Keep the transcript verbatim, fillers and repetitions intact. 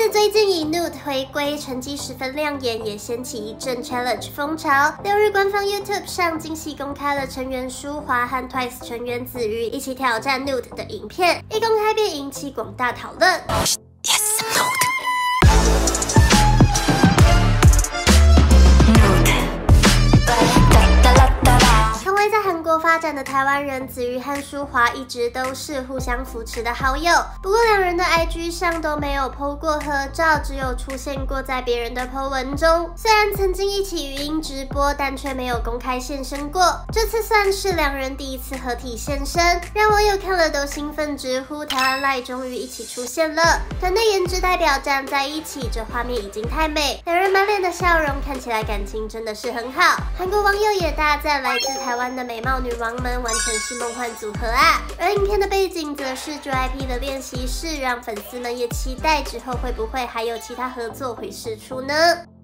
最近以 nude 回归，成绩十分亮眼，也掀起一阵 challenge 风潮。六日官方 YouTube 上惊喜公开了成员舒华和 Twice 成员子瑜一起挑战 nude 的影片，一公开便引起广大讨论。Yes, nude. 在韩国发展的台湾人子瑜和舒华一直都是互相扶持的好友，不过两人的 I G 上都没有 po 过合照，只有出现过在别人的 po 文中。虽然曾经一起语音直播，但却没有公开现身过。这次算是两人第一次合体现身，让网友看了都兴奋直呼台湾赖终于一起出现了。团队颜值代表站在一起，这画面已经太美，两人满脸的笑容，看起来感情真的是很好。韩国网友也大赞来自台湾的美貌女王们完全是梦幻组合啊！而影片的背景则是 J Y P 的练习室，让粉丝们也期待之后会不会还有其他合作会释出呢？